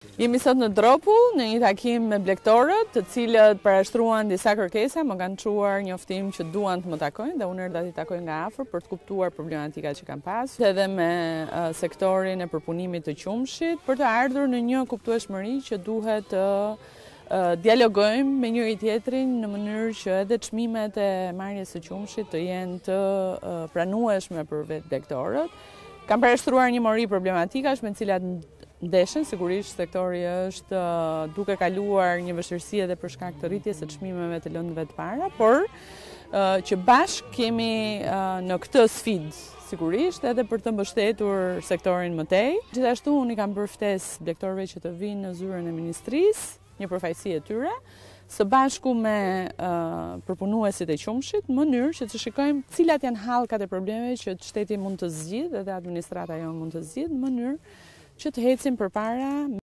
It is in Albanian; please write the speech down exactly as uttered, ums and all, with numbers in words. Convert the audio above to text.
Jemi sot në Dropull, në një takim me blegtorët, të cilët parashtruan disa kërkesa, më kanë çuar njoftim që duan të më takojnë dhe unë erdha t'i takoj nga afër për të kuptuar problematika që kanë pasur, edhe me uh, sektorin e përpunimit të qumshit, për të ardhur në një kuptueshmëri që duhet të uh, dialogojmë me njëri tjetrin në mënyrë që edhe çmimet e marrjes së qumshit të jenë të uh, pranueshme për vetë blegtorët. Kanë parashtruar një mori problematikash me të cilat ndeshen, sigurisht sektori është uh, duke kaluar një vështirësi edhe për shkak të rritjes së çmimeve të lëndëve të para, por uh, që bashkë kemi uh, në këtë sfidë sigurisht edhe për të mbështetur sektorin më tej. Gjithashtu unë i kam bërë ftesë blegtorëve që të vinë në zyrën e ministrisë, një përfaqësi e tyre, së bashku me uh, përpunuesit e qumshit, në mënyrë që të shikojmë cilat janë hallkat e problemeve që shteti mund të zgjidhë edhe administrata jonë mund të zgjidhë, në mënyrë që të ecim përpara